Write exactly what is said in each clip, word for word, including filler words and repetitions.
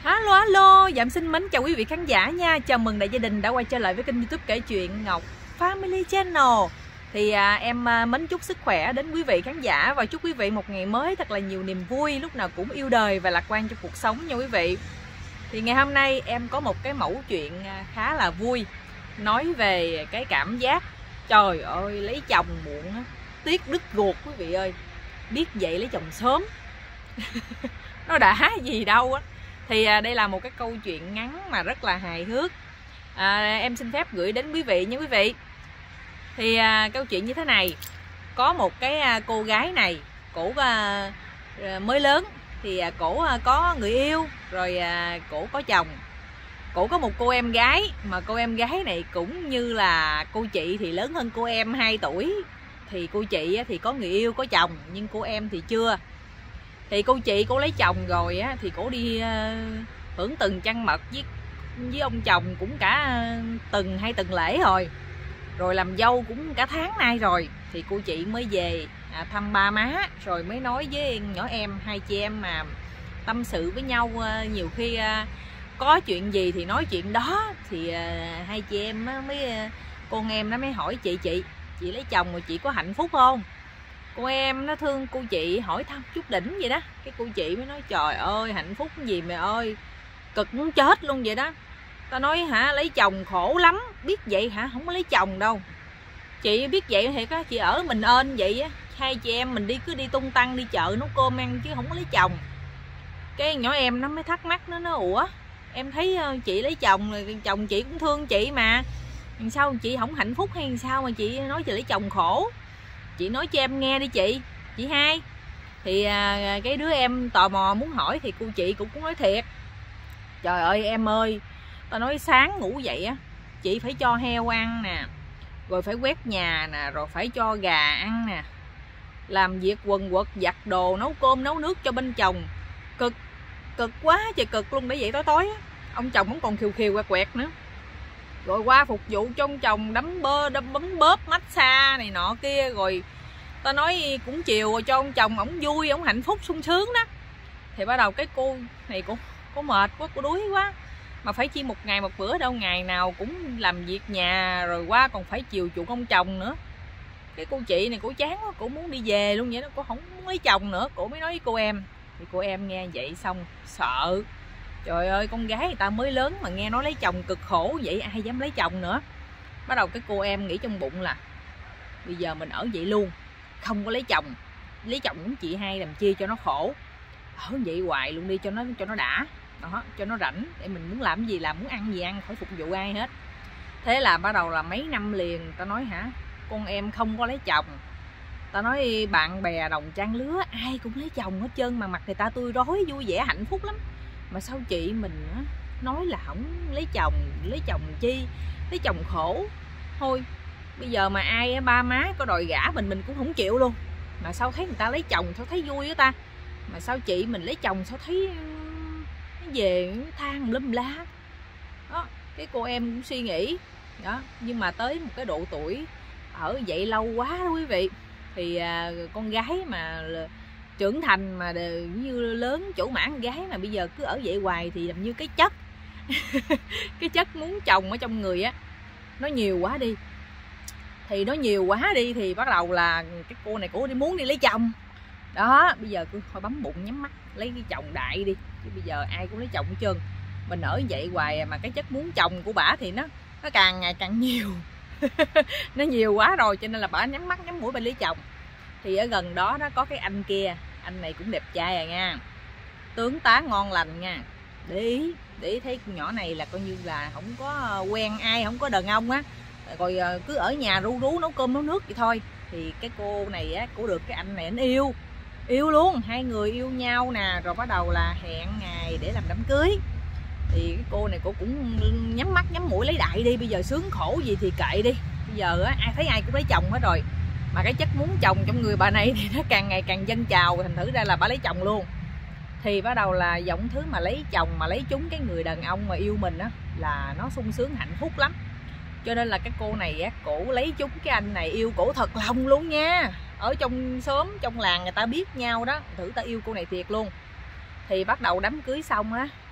Alo alo, Dạm xin mến chào quý vị khán giả nha. Chào mừng đại gia đình đã quay trở lại với kênh YouTube kể chuyện Ngọc Family Channel. Thì à, em à, mến chúc sức khỏe đến quý vị khán giả và chúc quý vị một ngày mới thật là nhiều niềm vui, lúc nào cũng yêu đời và lạc quan trong cuộc sống nha quý vị. Thì ngày hôm nay em có một cái mẫu chuyện khá là vui, nói về cái cảm giác trời ơi lấy chồng muộn á, tiếc đứt ruột quý vị ơi. Biết vậy lấy chồng sớm nó đã gì đâu á. Thì à, đây là một cái câu chuyện ngắn mà rất là hài hước, à, em xin phép gửi đến quý vị nha quý vị. Thì à, câu chuyện như thế này. Có một cái à, cô gái này, cổ à, mới lớn. Thì à, cổ à, có người yêu, rồi à, cổ có chồng. Cổ có một cô em gái, mà cô em gái này cũng như là cô chị thì lớn hơn cô em hai tuổi. Thì cô chị thì có người yêu, có chồng, nhưng cô em thì chưa. Thì cô chị cô lấy chồng rồi á, thì cổ đi uh, hưởng từng trăng mật với với ông chồng cũng cả từng hai tuần lễ rồi. Rồi làm dâu cũng cả tháng nay rồi. Thì cô chị mới về à, thăm ba má, rồi mới nói với nhỏ em, hai chị em mà tâm sự với nhau. Uh, nhiều khi uh, có chuyện gì thì nói chuyện đó. Thì uh, hai chị em uh, mới uh, con em nó mới hỏi chị chị chị lấy chồng rồi chị có hạnh phúc không? Cô em nó thương cô chị, hỏi thăm chút đỉnh vậy đó. Cái cô chị mới nói trời ơi hạnh phúc gì mày ơi, cực muốn chết luôn vậy đó. Tao nói hả, lấy chồng khổ lắm. Biết vậy hả, không có lấy chồng đâu. Chị biết vậy thiệt á, chị ở mình ên vậy á. Hai chị em mình đi cứ đi tung tăng đi chợ nấu cơm ăn chứ không có lấy chồng. Cái nhỏ em nó mới thắc mắc, nó nói ủa em thấy chị lấy chồng rồi, chồng chị cũng thương chị mà, sao chị không hạnh phúc hay sao mà chị nói chị lấy chồng khổ? Chị nói cho em nghe đi chị, chị hai. Thì à, cái đứa em tò mò muốn hỏi thì cô chị cũng nói thiệt. Trời ơi em ơi, tao nói sáng ngủ dậy á, chị phải cho heo ăn nè, rồi phải quét nhà nè, rồi phải cho gà ăn nè, làm việc quần quật giặt đồ, nấu cơm nấu nước cho bên chồng. Cực, cực quá trời cực luôn. Để vậy tối tối á, ông chồng cũng còn khiều khiều quẹt quẹt nữa. Rồi qua phục vụ cho ông chồng đấm bơ, đấm bấm bóp, massage này nọ kia. Rồi ta nói cũng chiều rồi cho ông chồng ổng vui, ổng hạnh phúc sung sướng đó. Thì bắt đầu cái cô này cũng có mệt quá, cô đuối quá. Mà phải chi một ngày một bữa đâu, ngày nào cũng làm việc nhà, rồi qua còn phải chiều chuộng ông chồng nữa. Cái cô chị này cô chán quá, cô muốn đi về luôn vậy đó, cô không muốn lấy chồng nữa. Cô mới nói với cô em. Thì cô em nghe vậy xong sợ. Trời ơi con gái người ta mới lớn mà nghe nói lấy chồng cực khổ vậy, ai dám lấy chồng nữa. Bắt đầu cái cô em nghĩ trong bụng là bây giờ mình ở vậy luôn, không có lấy chồng. Lấy chồng cũng chị hai làm chi cho nó khổ. Ở vậy hoài luôn đi cho nó cho nó đã đó, cho nó rảnh. Để mình muốn làm gì làm, muốn ăn gì ăn, khỏi phục vụ ai hết. Thế là bắt đầu là mấy năm liền tao nói hả, con em không có lấy chồng. Tao nói bạn bè đồng trang lứa ai cũng lấy chồng hết trơn, mà mặt người ta tươi rói vui vẻ hạnh phúc lắm. Mà sao chị mình á, nói là không lấy chồng, lấy chồng chi, lấy chồng khổ. Thôi bây giờ mà ai ba má có đòi gả mình mình cũng không chịu luôn. Mà sao thấy người ta lấy chồng sao thấy vui á ta. Mà sao chị mình lấy chồng sao thấy nó về than lum lá đó. Cái cô em cũng suy nghĩ đó. Nhưng mà tới một cái độ tuổi ở vậy lâu quá đó quý vị. Thì à, con gái mà trưởng thành mà đều như lớn chỗ mã con gái mà bây giờ cứ ở vậy hoài thì làm như cái chất cái chất muốn chồng ở trong người á nó nhiều quá đi. Thì nó nhiều quá đi thì bắt đầu là cái cô này cô đi muốn đi lấy chồng đó. Bây giờ cứ thôi bấm bụng nhắm mắt lấy cái chồng đại đi, chứ bây giờ ai cũng lấy chồng hết trơn. Mình ở vậy hoài mà cái chất muốn chồng của bả thì nó nó càng ngày càng nhiều nó nhiều quá rồi, cho nên là bả nhắm mắt nhắm mũi bà lấy chồng. Thì ở gần đó đó có cái anh kia, anh này cũng đẹp trai à nha, tướng tá ngon lành nha. Để ý, để ý thấy con nhỏ này là coi như là không có quen ai, không có đàn ông á, rồi cứ ở nhà ru rú nấu cơm nấu nước vậy thôi. Thì cái cô này á, cô được cái anh này anh yêu, yêu luôn, hai người yêu nhau nè. Rồi bắt đầu là hẹn ngày để làm đám cưới. Thì cái cô này cô cũng nhắm mắt nhắm mũi lấy đại đi, bây giờ sướng khổ gì thì kệ đi. Bây giờ á, ai thấy ai cũng lấy chồng hết rồi. Mà cái chất muốn chồng trong người bà này thì nó càng ngày càng dâng trào, thành thử ra là bà lấy chồng luôn. Thì bắt đầu là giống thứ mà lấy chồng mà lấy trúng cái người đàn ông mà yêu mình á là nó sung sướng hạnh phúc lắm. Cho nên là cái cô này á, cổ lấy trúng cái anh này yêu cổ thật lòng luôn nha. Ở trong xóm trong làng người ta biết nhau đó, thử ta yêu cô này thiệt luôn. Thì bắt đầu đám cưới xong á,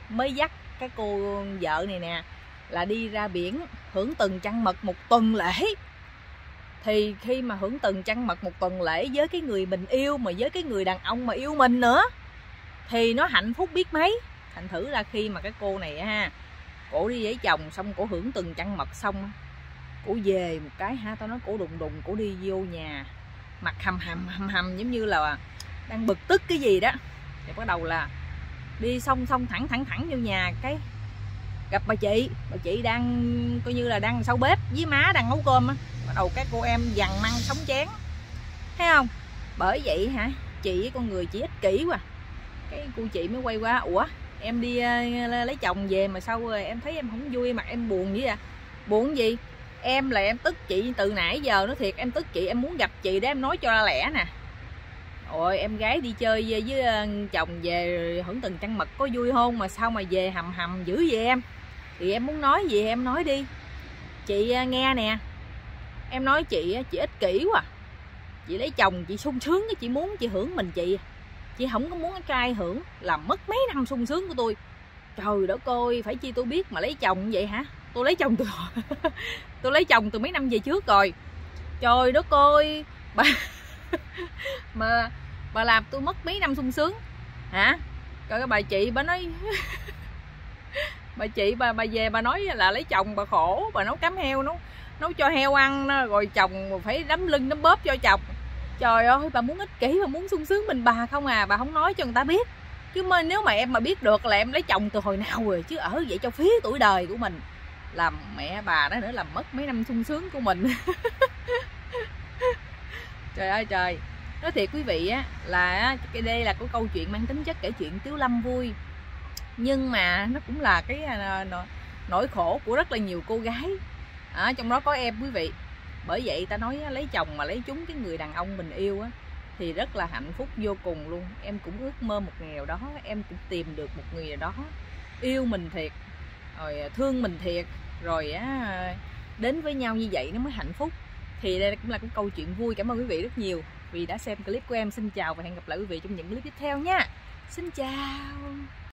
mới dắt cái cô vợ này nè là đi ra biển hưởng tuần trăng mật một tuần lễ. Thì khi mà hưởng tuần trăng mật một tuần lễ với cái người mình yêu, mà với cái người đàn ông mà yêu mình nữa, thì nó hạnh phúc biết mấy. Thành thử là khi mà cái cô này ha, cổ đi với chồng xong cổ hưởng tuần trăng mật xong, cổ về một cái ha, tao nói cổ đùng đùng, cổ đi vô nhà mặt hầm hầm hầm hầm giống như là đang bực tức cái gì đó. Thì bắt đầu là đi xong xong thẳng thẳng thẳng vô nhà, cái gặp bà chị, bà chị đang coi như là đang sau bếp với má đang nấu cơm á. Bắt đầu cái cô em dằn măng sống chén, thấy không? Bởi vậy hả, chị với con người chị ích kỷ quá. Cái cô chị mới quay qua, ủa em đi uh, lấy chồng về mà sao rồi em thấy em không vui, mặt em buồn vậy à? Buồn gì? Em là em tức chị từ nãy giờ, nó thiệt em tức chị, em muốn gặp chị để em nói cho ra lẽ nè. Ôi em gái đi chơi với, với uh, chồng về hưởng tuần trăng mật có vui không mà sao mà về hầm hầm dữ vậy em? Thì em muốn nói gì em nói đi, chị uh, nghe nè. Em nói chị chị ích kỷ quá. Chị lấy chồng chị sung sướng, chị muốn chị hưởng mình chị, chị không có muốn cái trai hưởng, làm mất mấy năm sung sướng của tôi. Trời đất ơi, phải chi tôi biết mà lấy chồng vậy hả? Tôi lấy chồng từ tôi lấy chồng từ mấy năm về trước rồi. Trời đất ơi, bà mà bà làm tôi mất mấy năm sung sướng hả? Coi cái bà chị bà nói bà chị bà bà về bà nói là lấy chồng bà khổ, bà nấu cám heo, nấu nấu cho heo ăn, rồi chồng phải đấm lưng đấm bóp cho chồng. Trời ơi, bà muốn ích kỷ, bà muốn sung sướng mình bà không à, bà không nói cho người ta biết. Chứ mà nếu mà em mà biết được là em lấy chồng từ hồi nào rồi, chứ ở vậy cho phí tuổi đời của mình, làm mẹ bà đó nữa, làm mất mấy năm sung sướng của mình. Trời ơi trời, nói thiệt quý vị á, là cái đây là cái câu chuyện mang tính chất kể chuyện tiếu lâm vui, nhưng mà nó cũng là cái nỗi khổ của rất là nhiều cô gái, à, trong đó có em quý vị. Bởi vậy ta nói lấy chồng mà lấy trúng cái người đàn ông mình yêu á, thì rất là hạnh phúc vô cùng luôn. Em cũng ước mơ một ngày nào đó em cũng tìm được một người nào đó yêu mình thiệt, rồi thương mình thiệt, rồi á, đến với nhau như vậy nó mới hạnh phúc. Thì đây cũng là cái câu chuyện vui. Cảm ơn quý vị rất nhiều vì đã xem clip của em. Xin chào và hẹn gặp lại quý vị trong những clip tiếp theo nha. Xin chào.